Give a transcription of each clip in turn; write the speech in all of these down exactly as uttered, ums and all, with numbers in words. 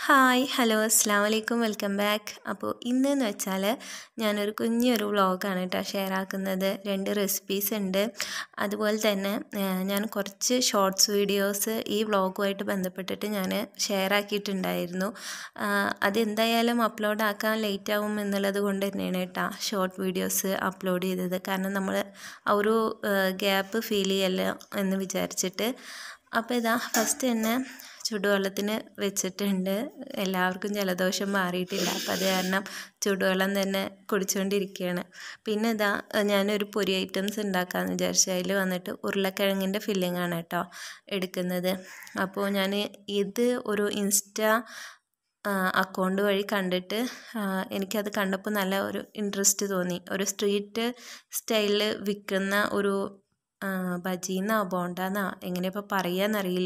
Hi hello അസ്സാം വലൈക്കും welcome back. അപ്പോൾ ഇന്നെന്ന് വെച്ചാൽ ഞാനൊരു കുഞ്ഞൊരു വ്ളോഗാണ് കേട്ടോ ഷെയർ ആക്കുന്നത്. രണ്ട് റെസിപ്പീസ് ഉണ്ട്. അതുപോലെ തന്നെ ഞാൻ കുറച്ച് ഷോർട്സ് വീഡിയോസ് ഈ വ്ളോഗുമായിട്ട് ബന്ധപ്പെട്ടിട്ട് ഞാൻ ഷെയർ ആക്കിയിട്ടുണ്ടായിരുന്നു. അതെന്തായാലും അപ്ലോഡ് ആക്കാൻ ലേറ്റ് ആവും എന്നുള്ളത് കൊണ്ട് തന്നെയാണ് കേട്ടോ ഷോർട്ട് വീഡിയോസ് അപ്ലോഡ് ചെയ്തത്. കാരണം നമ്മൾ ആ ഒരു ഗ്യാപ്പ് ഫീൽ ചെയ്യല്ലോ എന്ന് വിചാരിച്ചിട്ട്. അപ്പോൾ ഇതാ ഫസ്റ്റ് തന്നെ ചുടുവെള്ളത്തിന് വെച്ചിട്ടുണ്ട്. എല്ലാവർക്കും ജലദോഷം മാറിയിട്ടില്ല, അപ്പോൾ അത് കാരണം ചുടുവെള്ളം തന്നെ കുടിച്ചുകൊണ്ടിരിക്കുകയാണ്. പിന്നെ ഇതാ ഞാനൊരു പൊരി ഐറ്റംസ് ഉണ്ടാക്കാമെന്ന് വിചാരിച്ചു. അതിൽ വന്നിട്ട് ഉരുളക്കിഴങ്ങിൻ്റെ ഫില്ലിംഗ് ആണ് കേട്ടോ എടുക്കുന്നത്. അപ്പോൾ ഞാൻ ഇത് ഒരു ഇൻസ്റ്റാ അക്കൗണ്ട് വഴി കണ്ടിട്ട് എനിക്കത് കണ്ടപ്പോൾ നല്ല ഒരു ഇൻട്രസ്റ്റ് തോന്നി. ഒരു സ്ട്രീറ്റ് സ്റ്റൈലിൽ വിൽക്കുന്ന ഒരു ബജീന്നോ ബോണ്ടാന്നോ എങ്ങനെയിപ്പോൾ പറയാന്നറിയില്ല,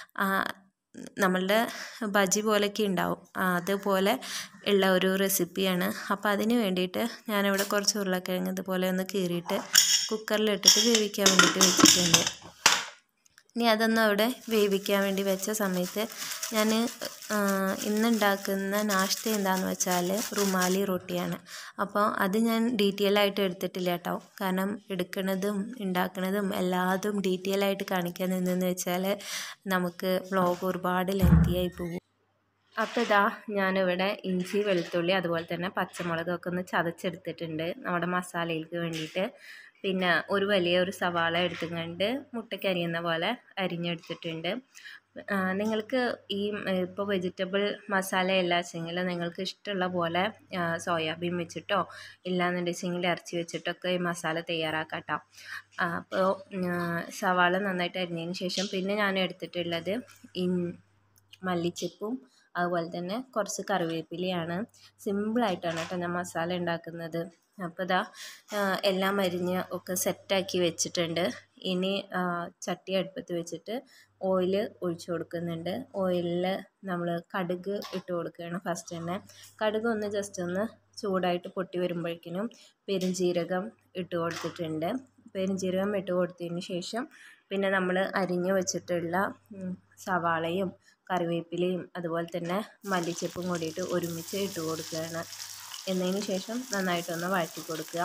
നമ്മളുടെ ബജി പോലെയൊക്കെ ഉണ്ടാവും, അതുപോലെ ഉള്ള ഒരു റെസിപ്പിയാണ്. അപ്പോൾ അതിന് വേണ്ടിയിട്ട് ഞാനിവിടെ കുറച്ച് ഉരുളക്കിഴങ്ങ് ഇതുപോലെ ഒന്ന് കീറിയിട്ട് കുക്കറിലിട്ടിട്ട് വേവിക്കാൻ വേണ്ടിയിട്ട് വെച്ചിട്ടുണ്ട്. ഇനി അതൊന്നും അവിടെ വേവിക്കാൻ വേണ്ടി വെച്ച സമയത്ത് ഞാൻ ഇന്നുണ്ടാക്കുന്ന നാഷ്ത എന്താണെന്ന് വെച്ചാൽ റുമാലി റൊട്ടിയാണ്. അപ്പോൾ അത് ഞാൻ ഡീറ്റെയിൽ ആയിട്ട് എടുത്തിട്ടില്ല കേട്ടോ, കാരണം എടുക്കുന്നതും ഉണ്ടാക്കുന്നതും എല്ലാതും ഡീറ്റെയിൽ ആയിട്ട് കാണിക്കാൻ നിന്നെന്ന് വെച്ചാൽ നമുക്ക് വ്ളോഗ് ഒരുപാട് ലെങ്തിയായി പോകും. അപ്പോൾ ഇതാ ഞാനിവിടെ ഇഞ്ചി വെളുത്തുള്ളി അതുപോലെ തന്നെ പച്ചമുളകൊക്കെ ഒന്ന് ചതച്ചെടുത്തിട്ടുണ്ട് നമ്മുടെ മസാലയിലേക്ക് വേണ്ടിയിട്ട്. പിന്നെ ഒരു വലിയ ഒരു സവാള എടുത്തുകൊണ്ട് മുട്ടയ്ക്ക് അരിയുന്ന പോലെ അരിഞ്ഞെടുത്തിട്ടുണ്ട്. നിങ്ങൾക്ക് ഈ ഇപ്പോൾ വെജിറ്റബിൾ മസാല അല്ല വെച്ചെങ്കിൽ നിങ്ങൾക്ക് ഇഷ്ടമുള്ള പോലെ സോയാബീൻ വെച്ചിട്ടോ ഇല്ലാന്നുണ്ടെങ്കിൽ ഇറച്ചി വെച്ചിട്ടൊക്കെ ഈ മസാല തയ്യാറാക്കാം കേട്ടോ. അപ്പോൾ സവാള നന്നായിട്ട് അരിഞ്ഞതിന് ശേഷം പിന്നെ ഞാൻ എടുത്തിട്ടുള്ളത് ഇൻ മല്ലിച്ചപ്പും അതുപോലെ തന്നെ കുറച്ച് കറിവേപ്പിലയാണ്. സിമ്പിളായിട്ടാണ് കേട്ടോ ഞാൻ മസാല ഉണ്ടാക്കുന്നത്. അപ്പോൾ ഇതാ എല്ലാം അരിഞ്ഞ് ഒക്കെ സെറ്റാക്കി വെച്ചിട്ടുണ്ട്. ഇനി ചട്ടി അടുപ്പത്ത് വെച്ചിട്ട് ഓയിൽ ഒഴിച്ചു കൊടുക്കുന്നുണ്ട്. ഓയിലിൽ നമ്മൾ കടുക് ഇട്ട് കൊടുക്കുകയാണ് ഫസ്റ്റ് തന്നെ. കടുക് ഒന്ന് ജസ്റ്റ് ഒന്ന് ചൂടായിട്ട് പൊട്ടി വരുമ്പോഴേക്കിനും പെരുംജീരകം ഇട്ട് കൊടുത്തിട്ടുണ്ട്. പെരുംജീരകം ഇട്ട് കൊടുത്തതിന് ശേഷം പിന്നെ നമ്മൾ അരിഞ്ഞു വെച്ചിട്ടുള്ള സവാളയും കറിവേപ്പിലയും അതുപോലെ തന്നെ മല്ലിച്ചപ്പും കൂടിയിട്ട് ഒരുമിച്ച് ഇട്ട് കൊടുക്കുകയാണ്. എന്നതിന് ശേഷം നന്നായിട്ടൊന്ന് വഴറ്റി കൊടുക്കുക.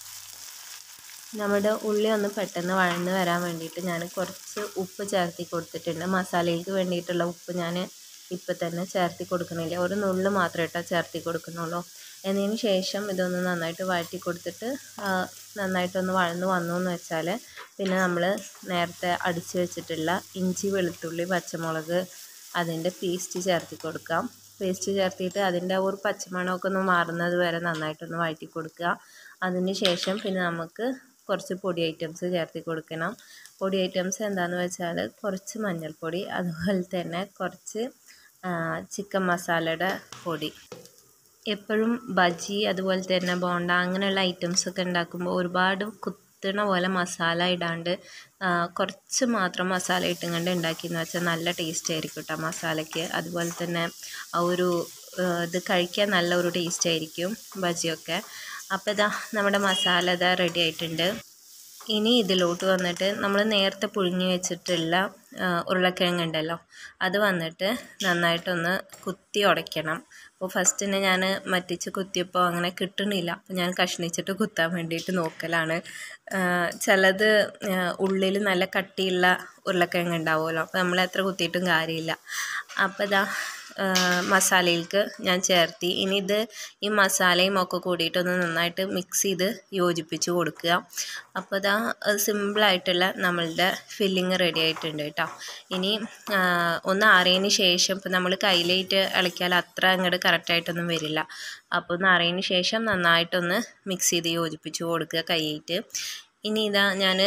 നമ്മുടെ ഉള്ളി ഒന്ന് പെട്ടെന്ന് വഴന്ന് വരാൻ വേണ്ടിയിട്ട് ഞാൻ കുറച്ച് ഉപ്പ് ചേർത്തി കൊടുത്തിട്ടുണ്ട്. മസാലയ്ക്ക് വേണ്ടിയിട്ടുള്ള ഉപ്പ് ഞാൻ ഇപ്പം തന്നെ ചേർത്തി കൊടുക്കണില്ല, ഒരു നുള്ള് മാത്രമേ കേട്ടോ ചേർത്തി കൊടുക്കുന്നുള്ളൂ. എന്നതിന് ശേഷം ഇതൊന്ന് നന്നായിട്ട് വഴറ്റി കൊടുത്തിട്ട് നന്നായിട്ടൊന്ന് വഴന്ന് വന്നു എന്ന് വെച്ചാൽ പിന്നെ നമ്മൾ നേരത്തെ അടിച്ച് വെച്ചിട്ടുള്ള ഇഞ്ചി വെളുത്തുള്ളി പച്ചമുളക് അതിൻ്റെ പേസ്റ്റ് ചേർത്തി കൊടുക്കാം. പേസ്റ്റ് ചേർത്തിട്ട് അതിൻ്റെ ഒരു പച്ചമണമൊക്കെ ഒന്ന് മാറുന്നത് വരെ നന്നായിട്ടൊന്ന് വഴറ്റി കൊടുക്കുക. അതിന് ശേഷം പിന്നെ നമുക്ക് കുറച്ച് പൊടി ഐറ്റംസ് ചേർത്തി കൊടുക്കണം. പൊടി ഐറ്റംസ് എന്താണെന്ന് വെച്ചാൽ കുറച്ച് മഞ്ഞൾപ്പൊടി അതുപോലെ തന്നെ കുറച്ച് ചിക്കൻ മസാലയുടെ പൊടി. എപ്പോഴും ബജി അതുപോലെ തന്നെ ബോണ്ട അങ്ങനെയുള്ള ഐറ്റംസൊക്കെ ഉണ്ടാക്കുമ്പോൾ ഒരുപാട് കുത്തണ പോലെ മസാല ഇടാണ്ട് കുറച്ച് മാത്രം മസാല ഇട്ടുകൊണ്ട് ഉണ്ടാക്കിയെന്ന് വെച്ചാൽ നല്ല ടേസ്റ്റ് ആയിരിക്കും കേട്ടോ മസാലയ്ക്ക്. അതുപോലെ തന്നെ ആ ഒരു ഇത് കഴിക്കാൻ നല്ല ഒരു ടേസ്റ്റ് ആയിരിക്കും ബജിയൊക്കെ. അപ്പോൾ ഇതാ നമ്മുടെ മസാല ഇതാ റെഡി ആയിട്ടുണ്ട്. ഇനി ഇതിലോട്ട് വന്നിട്ട് നമ്മൾ നേരത്തെ പുഴുങ്ങി വെച്ചിട്ടുള്ള ഉരുളക്കിഴങ്ങ് ഉണ്ടല്ലോ അത് വന്നിട്ട് നന്നായിട്ടൊന്ന് കുത്തി ഉടയ്ക്കണം. അപ്പോൾ ഫസ്റ്റ് തന്നെ ഞാൻ മറ്റിച്ച് കുത്തിയപ്പോൾ അങ്ങനെ കിട്ടണില്ല, അപ്പോൾ ഞാൻ കഷ്ണിച്ചിട്ട് കുത്താൻ വേണ്ടിയിട്ട് നോക്കലാണ്. ചിലത് ഉള്ളിൽ നല്ല കട്ടിയുള്ള ഉരുളക്കിഴങ്ങ് ഉണ്ടാവുമല്ലോ, അപ്പോൾ നമ്മൾ എത്ര കുത്തിയിട്ടും കാര്യമില്ല. അപ്പോൾ ഇതാ മസാലയിലേക്ക് ഞാൻ ചേർത്തി. ഇനി ഇത് ഈ മസാലയും ഒക്കെ കൂടിയിട്ടൊന്ന് നന്നായിട്ട് മിക്സ് ചെയ്ത് യോജിപ്പിച്ച് കൊടുക്കുക. അപ്പോൾ ഇതാ സിമ്പിളായിട്ടുള്ള നമ്മളുടെ ഫില്ലിങ് റെഡി ആയിട്ടുണ്ട് കേട്ടോ. ഇനി ഒന്ന് ആറിയതിന് ശേഷം ഇപ്പോൾ നമ്മൾ കയ്യിലേറ്റ് ഇളക്കിയാൽ അത്ര അങ്ങോട്ട് കറക്റ്റായിട്ടൊന്നും വരില്ല. അപ്പോൾ ഒന്ന് ആറിയതിന് ശേഷം നന്നായിട്ടൊന്ന് മിക്സ് ചെയ്ത് യോജിപ്പിച്ച് കൊടുക്കുക കൈയിട്ട്. ഇനി ഇതാ ഞാൻ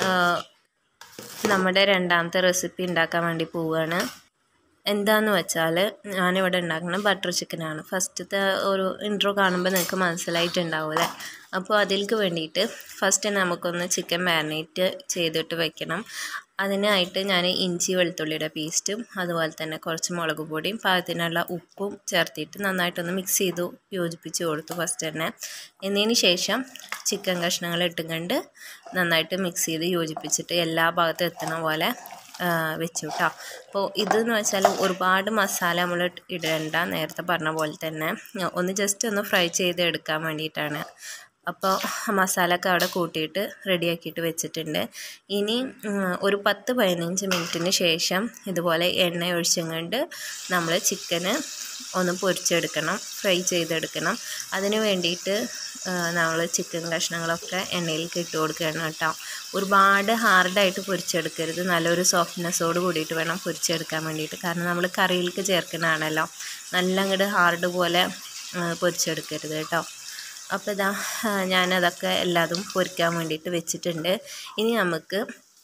നമ്മുടെ രണ്ടാമത്തെ റെസിപ്പി ഉണ്ടാക്കാൻ വേണ്ടി പോവുകയാണ്. എന്താണെന്ന് വെച്ചാൽ ഞാനിവിടെ ഉണ്ടാക്കുന്നത് ബട്ടർ ചിക്കനാണ്. ഫസ്റ്റത്തെ ഒരു ഇൻട്രോ കാണുമ്പോൾ നിങ്ങൾക്ക് മനസ്സിലായിട്ടുണ്ടാവില്ലേ. അപ്പോൾ അതിലേക്ക് വേണ്ടിയിട്ട് ഫസ്റ്റ് നമുക്കൊന്ന് ചിക്കൻ മാരിനേറ്റ് ചെയ്തിട്ട് വെക്കണം. അതിനായിട്ട് ഞാൻ ഇഞ്ചി വെളുത്തുള്ളിയുടെ പേസ്റ്റും അതുപോലെ തന്നെ കുറച്ച് മുളക് പൊടിയും പാകത്തിനുള്ള ഉപ്പും ചേർത്തിട്ട് നന്നായിട്ടൊന്ന് മിക്സ് ചെയ്തു യോജിപ്പിച്ച് കൊടുത്തു ഫസ്റ്റ് തന്നെ. എന്നതിന് ശേഷം ചിക്കൻ കഷ്ണങ്ങൾ ഇട്ടുകൊണ്ട് നന്നായിട്ട് മിക്സ് ചെയ്ത് യോജിപ്പിച്ചിട്ട് എല്ലാ ഭാഗത്തും എത്തുന്ന പോലെ വെച്ചു കേട്ടോ. അപ്പോൾ ഇതെന്ന് വെച്ചാൽ ഒരുപാട് മസാല നമ്മൾ ഇടേണ്ട, നേരത്തെ പറഞ്ഞ പോലെ തന്നെ ഒന്ന് ജസ്റ്റ് ഒന്ന് ഫ്രൈ ചെയ്ത് എടുക്കാൻ വേണ്ടിയിട്ടാണ്. അപ്പോൾ മസാലയൊക്കെ അവിടെ കൂട്ടിയിട്ട് റെഡിയാക്കിയിട്ട് വെച്ചിട്ടുണ്ട്. ഇനി ഒരു പത്ത് പതിനഞ്ച് മിനിറ്റിന് ശേഷം ഇതുപോലെ എണ്ണ ഒഴിച്ചുകൊണ്ട് നമ്മൾ ചിക്കന് ഒന്ന് പൊരിച്ചെടുക്കണം, ഫ്രൈ ചെയ്തെടുക്കണം. അതിന് വേണ്ടിയിട്ട് നമ്മൾ ചിക്കൻ കഷ്ണങ്ങളൊക്കെ എണ്ണയിലേക്ക് ഇട്ട് കൊടുക്കുകയാണ് കേട്ടോ. ഒരുപാട് ഹാർഡായിട്ട് പൊരിച്ചെടുക്കരുത്, നല്ലൊരു സോഫ്റ്റ്നെസ്സോട് കൂടിയിട്ട് വേണം പൊരിച്ചെടുക്കാൻ വേണ്ടിയിട്ട്. കാരണം നമ്മൾ കറിയിലേക്ക് ചേർക്കുന്നതാണല്ലോ, നല്ല അങ്ങോട്ട് ഹാർഡ് പോലെ പൊരിച്ചെടുക്കരുത് കേട്ടോ. അപ്പോൾ ഇതാ ഞാനതൊക്കെ എല്ലാതും പൊരിക്കാൻ വേണ്ടിയിട്ട് വെച്ചിട്ടുണ്ട്. ഇനി നമുക്ക്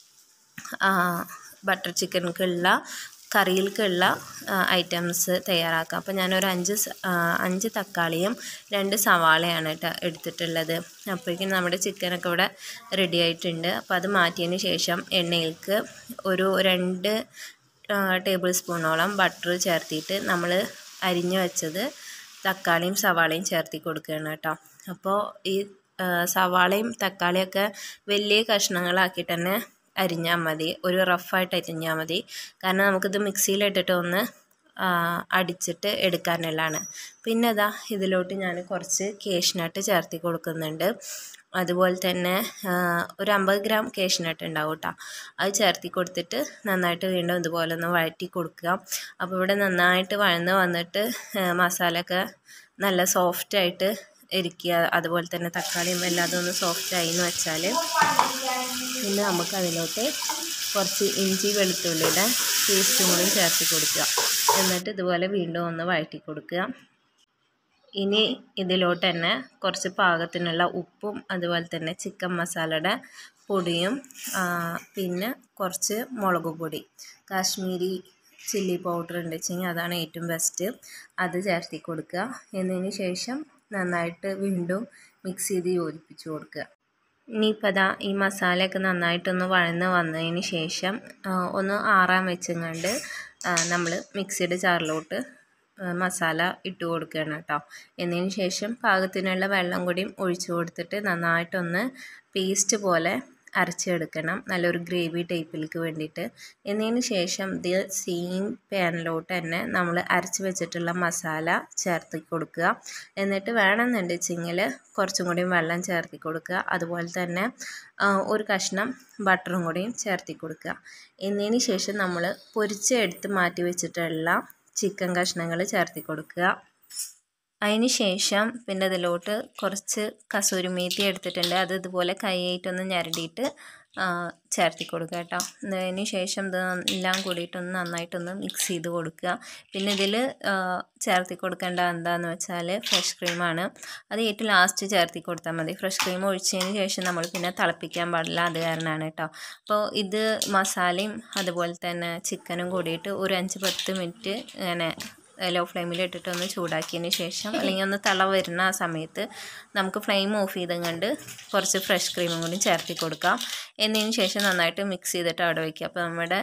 ബട്ടർ ചിക്കൻക്കുള്ള കറിയിലേക്കുള്ള ഐറ്റംസ് തയ്യാറാക്കാം. അപ്പോൾ ഞാനൊരു അഞ്ച് അഞ്ച് തക്കാളിയും രണ്ട് സവാളയാണ് കേട്ടോ എടുത്തിട്ടുള്ളത്. അപ്പോഴേക്കും നമ്മുടെ ചിക്കനൊക്കെ ഇവിടെ റെഡി ആയിട്ടുണ്ട്. അപ്പോൾ അത് മാറ്റിയതിന് ശേഷം എണ്ണയിലേക്ക് ഒരു രണ്ട് ടേബിൾ സ്പൂണോളം ബട്ടർ ചേർത്തിട്ട് നമ്മൾ അരിഞ്ഞു വെച്ചത് തക്കാളിയും സവാളയും ചേർത്തി കൊടുക്കുകയാണ് കേട്ടോ. അപ്പോൾ ഈ സവാളയും തക്കാളിയൊക്കെ വലിയ കഷ്ണങ്ങളാക്കിയിട്ട് തന്നെ അരിഞ്ഞാൽ മതി, ഒരു റഫായിട്ട് അരിഞ്ഞാൽ മതി. കാരണം നമുക്കിത് മിക്സിയിലിട്ടിട്ട് ഒന്ന് അടിച്ചിട്ട് എടുക്കാനുള്ളതാണ്. പിന്നെ അതാ ഇതിലോട്ട് ഞാൻ കുറച്ച് കേഷ്നട്ട് ചേർത്തി കൊടുക്കുന്നുണ്ട്. അതുപോലെ തന്നെ ഒരു അമ്പത് ഗ്രാം കേഷ്നട്ട് ഉണ്ടാവും കേട്ടോ. അത് ചേർത്തി കൊടുത്തിട്ട് നന്നായിട്ട് വീണ്ടും ഇതുപോലെ ഒന്ന് വഴറ്റി കൊടുക്കുക. അപ്പോൾ ഇവിടെ നന്നായിട്ട് വഴന്ന് വന്നിട്ട് മസാലയൊക്കെ നല്ല സോഫ്റ്റായിട്ട് ഇരിക്കുക. അതുപോലെ തന്നെ തക്കാളിയും എല്ലാതും ഒന്ന് സോഫ്റ്റായി എന്ന് വെച്ചാൽ പിന്നെ നമുക്ക് അതിലോട്ട് കുറച്ച് ഇഞ്ചി വെളുത്തുള്ളിയുടെ പേസ്റ്റും കൂടി ചേർത്ത് കൊടുക്കുക. എന്നിട്ട് ഇതുപോലെ വീണ്ടും ഒന്ന് വഴറ്റി കൊടുക്കുക. ഇനി ഇതിലോട്ട് തന്നെ കുറച്ച് പാകത്തിനുള്ള ഉപ്പും അതുപോലെ തന്നെ ചിക്കൻ മസാലയുടെ പൊടിയും പിന്നെ കുറച്ച് മുളക് പൊടി, കാശ്മീരി ചില്ലി പൗഡർ ഉണ്ട് വെച്ചെങ്കിൽ അതാണ് ഏറ്റവും ബെസ്റ്റ്, അത് ചേർത്തി കൊടുക്കുക. എന്നതിന് ശേഷം നന്നായിട്ട് വീണ്ടും മിക്സ് ചെയ്ത് യോജിപ്പിച്ച് കൊടുക്കുക. ഇനിയിപ്പോൾ അതാ ഈ മസാലയൊക്കെ നന്നായിട്ടൊന്ന് വഴന്ന് വന്നതിന് ശേഷം ഒന്ന് ആറാൻ വെച്ചങ്ങാണ്ട് നമ്മൾ മിക്സിയുടെ ജാറിലോട്ട് മസാല ഇട്ട് കൊടുക്കുകയാണ് കേട്ടോ. എന്നതിന് ശേഷം പാകത്തിനുള്ള വെള്ളം കൂടിയും ഒഴിച്ചു കൊടുത്തിട്ട് നന്നായിട്ടൊന്ന് പേസ്റ്റ് പോലെ അരച്ചെടുക്കണം, നല്ലൊരു ഗ്രേവി ടൈപ്പിലേക്ക് വേണ്ടിയിട്ട്. എന്നതിന് ശേഷം ഇത് സെയിം പാനിലോട്ട് തന്നെ നമ്മൾ അരച്ച് വെച്ചിട്ടുള്ള മസാല ചേർത്തി കൊടുക്കുക. എന്നിട്ട് വേണമെന്നുണ്ടെങ്കിൽ കുറച്ചും കൂടിയും വെള്ളം ചേർത്തി കൊടുക്കുക. അതുപോലെ തന്നെ ഒരു കഷ്ണം ബട്ടറും കൂടിയും ചേർത്തി കൊടുക്കുക. എന്നതിന് ശേഷം നമ്മൾ പൊരിച്ചെടുത്ത് മാറ്റി വെച്ചിട്ടുള്ള ചിക്കൻ കഷ്ണങ്ങൾ ചേർത്തി കൊടുക്കുക. അതിന് ശേഷം പിന്നെ അതിലോട്ട് കുറച്ച് കസൂരി മേത്തി എടുത്തിട്ടുണ്ട്, അത് ഇതുപോലെ കൈയായിട്ടൊന്ന് ഞരടിയിട്ട് ചേർത്തി കൊടുക്കുക കേട്ടോ. അതിന് ശേഷം ഇത് എല്ലാം കൂടിയിട്ടൊന്ന് നന്നായിട്ടൊന്ന് മിക്സ് ചെയ്ത് കൊടുക്കുക. പിന്നെ ഇതിൽ ചേർത്തി കൊടുക്കേണ്ട എന്താണെന്ന് വെച്ചാൽ ഫ്രഷ് ക്രീമാണ്. അത് ഏറ്റവും ലാസ്റ്റ് ചേർത്തി കൊടുത്താൽ മതി. ഫ്രഷ് ക്രീം ഒഴിച്ചതിന് ശേഷം നമ്മൾ പിന്നെ തിളപ്പിക്കാൻ പാടില്ല, അത് കാരണമാണ് കേട്ടോ. അപ്പോൾ ഇത് മസാലയും അതുപോലെ തന്നെ ചിക്കനും കൂടിയിട്ട് ഒരു അഞ്ച് പത്ത് മിനിറ്റ് ഇങ്ങനെ ലോ ഫ്ലെയിമിൽ ഇട്ടിട്ട് ഒന്ന് ചൂടാക്കിയതിന് ശേഷം അല്ലെങ്കിൽ ഒന്ന് തിള വരുന്ന ആ സമയത്ത് നമുക്ക് ഫ്ലെയിം ഓഫ് ചെയ്തങ്ങണ്ട് കുറച്ച് ഫ്രഷ് ക്രീമും കൂടി ചേർത്തി കൊടുക്കാം. എന്നതിന് ശേഷം നന്നായിട്ട് മിക്സ് ചെയ്തിട്ട് അവിടെ വയ്ക്കുക. അപ്പോൾ നമ്മുടെ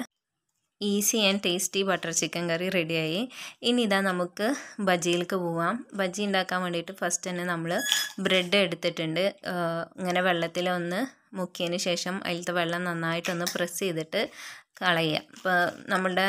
easy and tasty butter chicken curry റെഡിയായി. ഇനി ഇതാ നമുക്ക് ബജിയിലേക്ക് പോവാം. ബജി ഉണ്ടാക്കാൻ വേണ്ടിയിട്ട് ഫസ്റ്റ് തന്നെ നമ്മൾ ബ്രെഡ് എടുത്തിട്ടുണ്ട്. ഇങ്ങനെ വെള്ളത്തിൽ ഒന്ന് മുക്കിയതിന് ശേഷം അതിലത്തെ വെള്ളം നന്നായിട്ടൊന്ന് പ്രസ് ചെയ്തിട്ട് കളയുക. അപ്പോൾ നമ്മളുടെ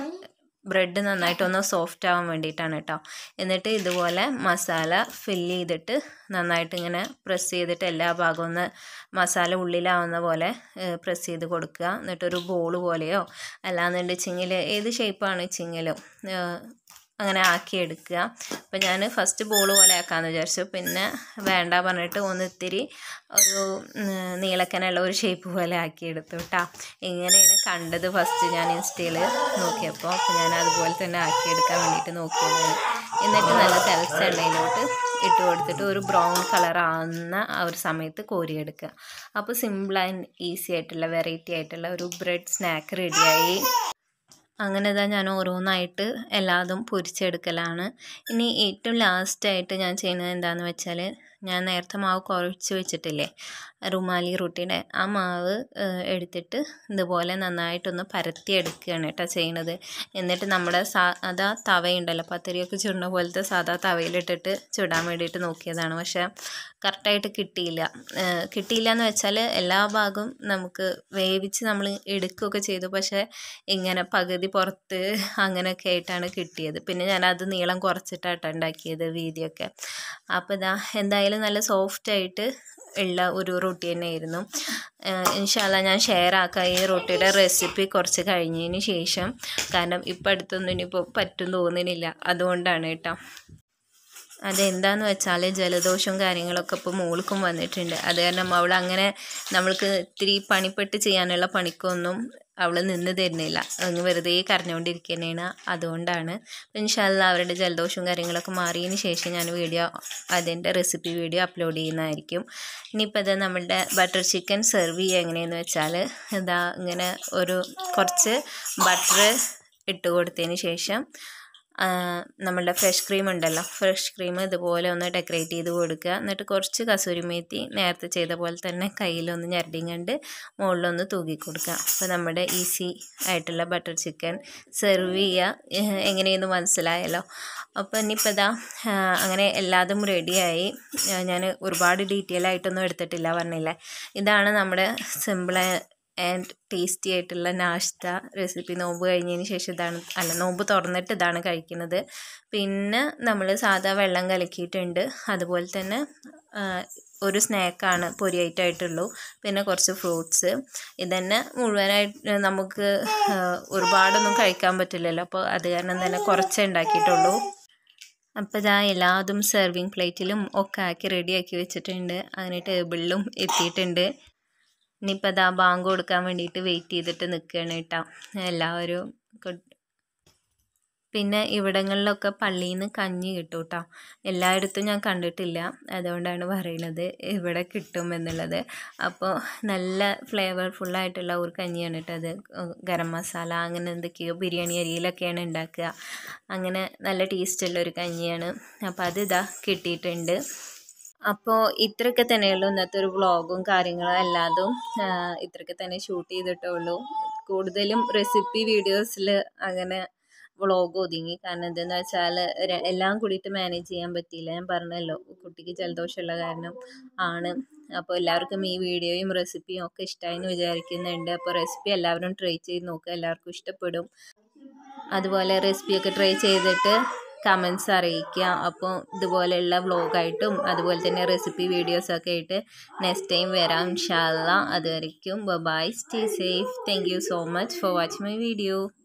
ബ്രെഡ് നന്നായിട്ടൊന്ന് സോഫ്റ്റ് ആവാൻ വേണ്ടിയിട്ടാണ് കേട്ടോ. എന്നിട്ട് ഇതുപോലെ മസാല ഫില്ല് ചെയ്തിട്ട് നന്നായിട്ട് ഇങ്ങനെ പ്രസ് ചെയ്തിട്ട് എല്ലാ ഭാഗവും ഒന്ന് മസാല ഉള്ളിലാവുന്ന പോലെ പ്രസ് ചെയ്ത് കൊടുക്കുക. എന്നിട്ടൊരു ബോൾ പോലെയോ അല്ലാന്നുണ്ടെച്ചെങ്കിൽ ഏത് ഷേപ്പാണ് വെച്ചെങ്കിലും അങ്ങനെ ആക്കിയെടുക്കുക. അപ്പോൾ ഞാൻ ഫസ്റ്റ് ബോൾ പോലെ ആക്കാമെന്ന് വിചാരിച്ചു, പിന്നെ വേണ്ട പറഞ്ഞിട്ട് ഒന്ന് ഇത്തിരി ഒരു നീളക്കനുള്ള ഒരു ഷേപ്പ് പോലെ ആക്കിയെടുത്തു കേട്ടോ. ഇങ്ങനെയാണ് കണ്ടത് ഫസ്റ്റ് ഞാൻ ഇൻസ്റ്റയിൽ നോക്കിയപ്പോൾ. അപ്പോൾ ഞാൻ അതുപോലെ തന്നെ ആക്കിയെടുക്കാൻ വേണ്ടിയിട്ട് നോക്കിയതാണ്. എന്നിട്ട് നല്ല തിളച്ച എണ്ണയിലോട്ട് ഇട്ട് കൊടുത്തിട്ട് ഒരു ബ്രൗൺ കളർ ആവുന്ന ആ ഒരു സമയത്ത് കോരിയെടുക്കുക. അപ്പോൾ സിമ്പിൾ ആൻഡ് ഈസി ആയിട്ടുള്ള വെറൈറ്റി ആയിട്ടുള്ള ഒരു ബ്രെഡ് സ്നാക്ക് റെഡിയായി. അങ്ങനെ ഇതാ ഞാൻ ഓരോന്നായിട്ട് എല്ലാതും പൊരിച്ചെടുക്കലാണ്. ഇനി ഏറ്റവും ലാസ്റ്റായിട്ട് ഞാൻ ചെയ്യുന്നത് എന്താണെന്ന് വെച്ചാൽ ഞാൻ നേരത്തെ മാവ് കുഴച്ച് വെച്ചിട്ടില്ലേ റുമാലി റൊട്ടിയുടെ ആ മാവ് എടുത്തിട്ട് ഇതുപോലെ നന്നായിട്ടൊന്ന് പരത്തി എടുക്കുകയാണ് കേട്ടോ ചെയ്യണത്. എന്നിട്ട് നമ്മുടെ സാധാ തവയുണ്ടല്ലോ പത്തിരിയൊക്കെ ചുടുന്ന പോലത്തെ സാധാ തവയിലിട്ടിട്ട് ചുടാൻ വേണ്ടിയിട്ട് നോക്കിയതാണ്. പക്ഷേ കറക്റ്റായിട്ട് കിട്ടിയില്ല. കിട്ടിയില്ല എന്ന് വെച്ചാൽ എല്ലാ ഭാഗവും നമുക്ക് വേവിച്ച് നമ്മൾ എടുക്കുകയൊക്കെ ചെയ്തു. പക്ഷേ ഇങ്ങനെ പകുതി പുറത്ത് അങ്ങനെയൊക്കെ ആയിട്ടാണ് കിട്ടിയത്. പിന്നെ ഞാനത് നീളം കുറച്ചിട്ടാണ് ഉണ്ടാക്കിയത് വീതിയൊക്കെ. അപ്പോൾ ഇതാ എന്തായാലും നല്ല സോഫ്റ്റായിട്ട് ഉള്ള ഒരു റൊട്ടി തന്നെയായിരുന്നു. ഇൻഷാ അല്ലാ ഞാൻ ഷെയർ ആക്കാം ഈ റൊട്ടിയുടെ റെസിപ്പി കുറച്ച് കഴിഞ്ഞതിന് ശേഷം. കാരണം ഇപ്പം അടുത്തൊന്നും ഇനിയിപ്പോൾ പറ്റും തോന്നുന്നില്ല, അതുകൊണ്ടാണ് കേട്ടോ. അതെന്താണെന്ന് വെച്ചാൽ ജലദോഷവും കാര്യങ്ങളൊക്കെ ഇപ്പോൾ മോൾക്കും വന്നിട്ടുണ്ട്. അത് കാരണം അവൾ അങ്ങനെ നമ്മൾക്ക് ഇത്തിരി പണിപ്പെട്ട് ചെയ്യാനുള്ള പണിക്കൊന്നും അവൾ നിന്ന് തരുന്നില്ല. അങ്ങ് വെറുതെ കരഞ്ഞുകൊണ്ടിരിക്കുന്നതാണ്. അതുകൊണ്ടാണ്. ഇൻഷാ അല്ലാ അവരുടെ ജലദോഷവും കാര്യങ്ങളൊക്കെ മാറിയതിന് ശേഷം ഞാൻ വീഡിയോ അതിൻ്റെ റെസിപ്പി വീഡിയോ അപ്ലോഡ് ചെയ്യുന്നതായിരിക്കും. ഇനിയിപ്പോൾ ഇത് നമ്മളുടെ ബട്ടർ ചിക്കൻ സെർവ് ചെയ്യുക എങ്ങനെയെന്ന് വെച്ചാൽ ഇതാ ഇങ്ങനെ ഒരു കുറച്ച് ബട്ടർ ഇട്ട് കൊടുത്തതിന് ശേഷം നമ്മളുടെ ഫ്രഷ് ക്രീം ഉണ്ടല്ലോ, ഫ്രഷ് ക്രീം ഇതുപോലെ ഒന്ന് ഡെക്കറേറ്റ് ചെയ്ത് കൊടുക്കുക. എന്നിട്ട് കുറച്ച് കസൂരി മേത്തി നേരത്തെ ചെയ്ത പോലെ തന്നെ കയ്യിലൊന്ന് ഞരടിയും കണ്ട് മുകളിലൊന്ന് തൂക്കി കൊടുക്കുക. അപ്പോൾ നമ്മുടെ ഈസി ആയിട്ടുള്ള ബട്ടർ ചിക്കൻ സെർവ് ചെയ്യുക എങ്ങനെയെന്ന് മനസ്സിലായല്ലോ. അപ്പോൾ ഇനിയിപ്പോൾ ഇതാ അങ്ങനെ എല്ലാതും റെഡിയായി. ഞാൻ ഒരുപാട് ഡീറ്റെയിൽ ആയിട്ടൊന്നും എടുത്തിട്ടില്ല പറഞ്ഞില്ലേ. ഇതാണ് നമ്മുടെ സിമ്പിൾ ആൻഡ് ടേസ്റ്റി ആയിട്ടുള്ള നാഷ്ത റെസിപ്പി. നോമ്പ് കഴിഞ്ഞതിന് ശേഷം ഇതാണ്, അല്ല നോമ്പ് തുറന്നിട്ട് ഇതാണ് കഴിക്കുന്നത്. പിന്നെ നമ്മൾ സാധാ വെള്ളം കലക്കിയിട്ടുണ്ട്. അതുപോലെ തന്നെ ഒരു സ്നാക്കാണ് പൊരിയായിട്ടായിട്ടുള്ളൂ. പിന്നെ കുറച്ച് ഫ്രൂട്ട്സ്. ഇതന്നെ മുഴുവനായിട്ട് നമുക്ക് ഒരുപാടൊന്നും കഴിക്കാൻ പറ്റില്ലല്ലോ. അപ്പോൾ അത് കാരണം തന്നെ കുറച്ചേ ഉണ്ടാക്കിയിട്ടുള്ളൂ. അപ്പോൾ ഇതാ എല്ലാതും സെർവിങ് പ്ലേറ്റിലും ഒക്കെ ആക്കി റെഡിയാക്കി വെച്ചിട്ടുണ്ട്. അങ്ങനെ ടേബിളിലും എത്തിയിട്ടുണ്ട്. ഇനിയിപ്പോൾ അതാ ബാങ്ക് കൊടുക്കാൻ വേണ്ടിയിട്ട് വെയിറ്റ് ചെയ്തിട്ട് നിൽക്കുകയാണ് കേട്ടോ എല്ലാവരും. പിന്നെ ഇവിടങ്ങളിലൊക്കെ പള്ളിയിൽ നിന്ന് കഞ്ഞി കിട്ടും കേട്ടോ. എല്ലായിടത്തും ഞാൻ കണ്ടിട്ടില്ല, അതുകൊണ്ടാണ് പറയുന്നത് ഇവിടെ കിട്ടും എന്നുള്ളത്. അപ്പോൾ നല്ല ഫ്ലേവർഫുള്ളായിട്ടുള്ള ഒരു കഞ്ഞിയാണ് കേട്ടോ അത്. ഗരം മസാല അങ്ങനെ എന്തൊക്കെയോ ബിരിയാണി അരിയിലൊക്കെയാണ് ഉണ്ടാക്കുക. അങ്ങനെ നല്ല ടേസ്റ്റുള്ളൊരു കഞ്ഞിയാണ്. അപ്പോൾ അത് ഇതാ കിട്ടിയിട്ടുണ്ട്. അപ്പോൾ ഇത്രയൊക്കെ തന്നെയുള്ളൂ ഇന്നത്തെ ഒരു വ്ളോഗും കാര്യങ്ങളും എല്ലാതും ഇത്രയൊക്കെ തന്നെ ഷൂട്ട് ചെയ്തിട്ടുള്ളൂ. കൂടുതലും റെസിപ്പി വീഡിയോസിൽ അങ്ങനെ വ്ളോഗ് ഒതുങ്ങി. കാരണം എന്താണെന്ന് വെച്ചാൽ എല്ലാം കൂടിയിട്ട് മാനേജ് ചെയ്യാൻ പറ്റിയില്ല. ഞാൻ പറഞ്ഞല്ലോ കുട്ടിക്ക് ജലദോഷമുള്ള കാരണം ആണ്. അപ്പോൾ എല്ലാവർക്കും ഈ വീഡിയോയും റെസിപ്പിയും ഒക്കെ ഇഷ്ടമായി എന്ന് വിചാരിക്കുന്നുണ്ട്. അപ്പോൾ റെസിപ്പി എല്ലാവരും ട്രൈ ചെയ്ത് നോക്കുക, എല്ലാവർക്കും ഇഷ്ടപ്പെടും. അതുപോലെ റെസിപ്പിയൊക്കെ ട്രൈ ചെയ്തിട്ട് കമൻസ് അറിയിക്കുക. അപ്പോൾ ഇതുപോലെയുള്ള വ്ളോഗായിട്ടും അതുപോലെ തന്നെ റെസിപ്പി വീഡിയോസൊക്കെ ആയിട്ട് നെക്സ്റ്റ് ടൈം വരാം ഇൻഷാ അല്ലാ. അതുവരയ്ക്കും bye, stay safe. Thank you so much for watching my video.